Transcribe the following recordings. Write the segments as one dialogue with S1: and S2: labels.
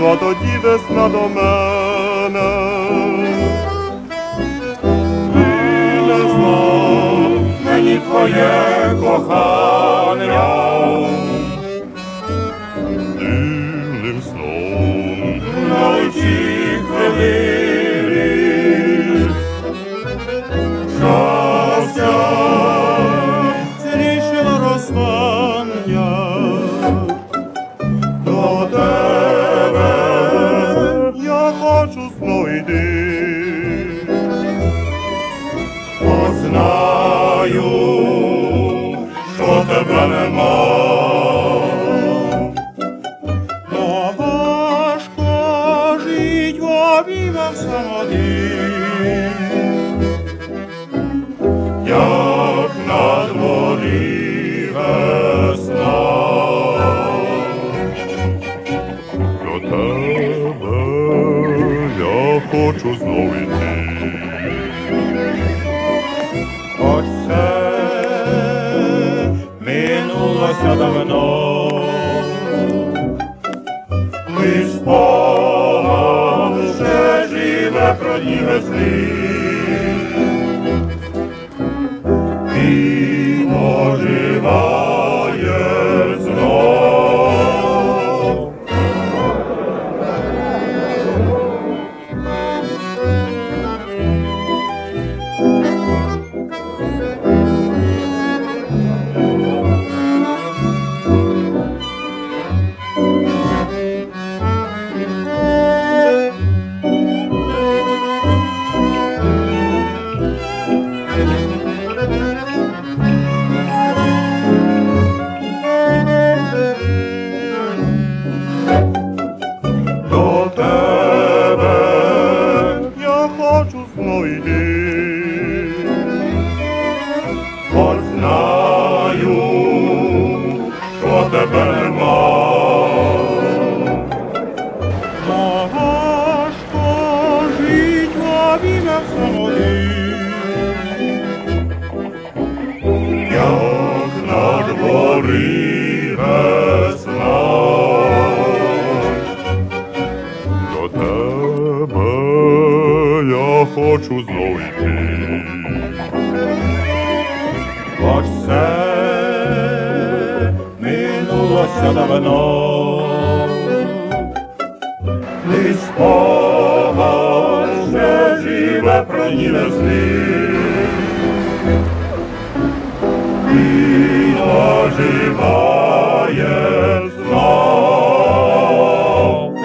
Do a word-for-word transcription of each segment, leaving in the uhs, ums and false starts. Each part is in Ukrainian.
S1: прийшла тоді весна до мене. Ти не знав мені твоє кохання, дивним сном на личі хвилини. Щастя рішило розстання до тебе, я хочу знайти. Знаю, що тебе нема, то важко жить в обіймах самоти, як на дворі весна. До тебе я хочу знов іти. Хоч це минулося давно, лиш спогад ще живе про дні весни. Ти оживаєш знов. До тебе я хочу знайти, хоч знаю, що тебе нема. Но важко жить в обіймах самоти, як на дворі весна. До тебе я хочу знов іти. Хоч все минулося давно, лиш спогад ще живе про дні весни. Ти оживаєш знов.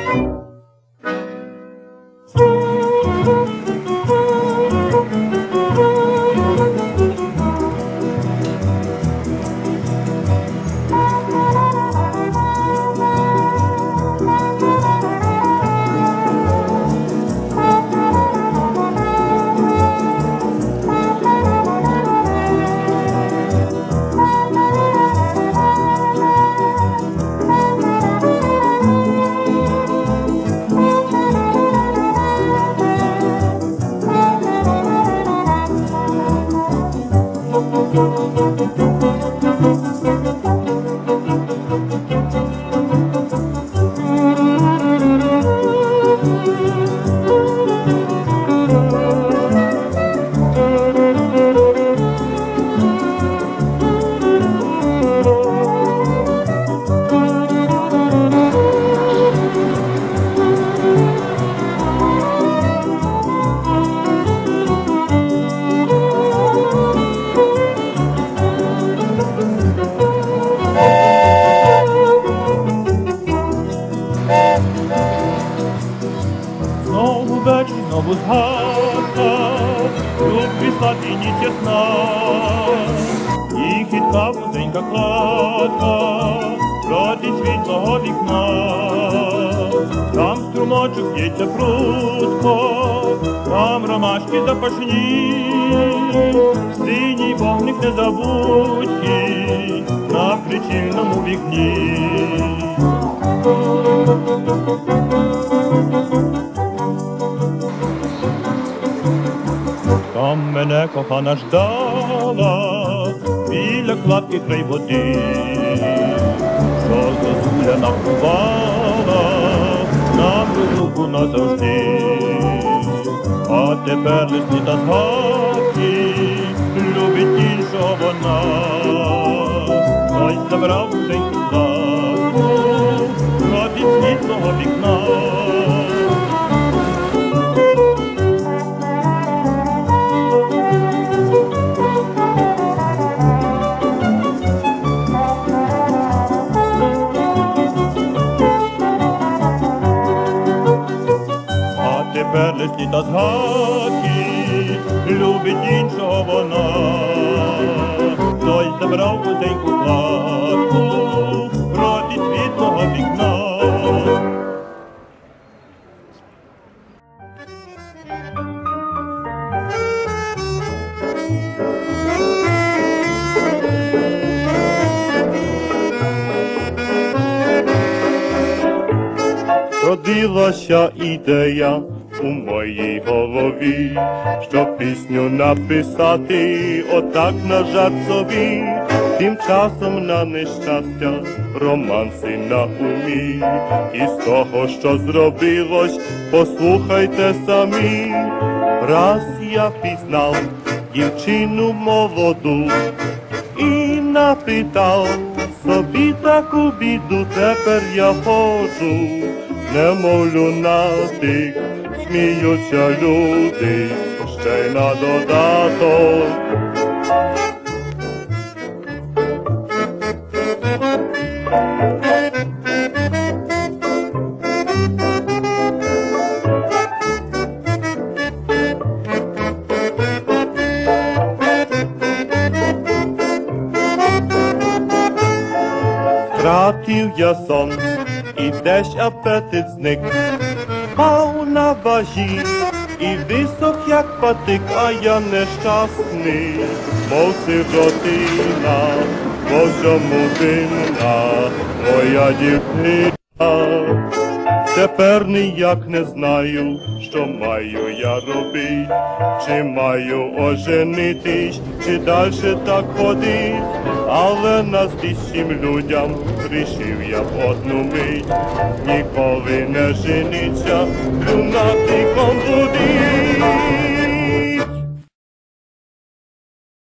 S1: Знову вечір, знову згадка, любві слабіні тісна, і хитка вузенька кладка проти світлого вікна. Там струмочок б'ється прудко, там ромашки запашні, синій вогник незабутній на причільному вікні. Там мене кохана ждала біля кладки край води, що зозуля напувала розлуку назавжди. А тепер лиснута згадки, любить іншого вона. Хтось забрав деньку златку, гад від світлого вікна. Тепер листі та згадки, любить іншого вона. Хтось забрав вузеньку кладку, проти світлого вікна. Родилася ідея у моїй голові, щоб пісню написати отак на жарт собі. Тим часом на нещастя романси на умі. І з того, що зробилось, послухайте самі. Раз я пізнав дівчину молоду і напитав собі таку біду, тепер я ходжу, немов люнатик, сміються люди, ще й на додаток. Втратив я сон, і десь апетит зник, пав на вазі і висох, як патик, а я нещасний, мов сиротина, по всьому винна моя дівчина. Тепер ніяк не знаю, що маю я робить, чи маю оженитись, чи дальше так ходить. Але нас всім людям рішив я в одну мить, ніколи не жениться, люнатиком будить.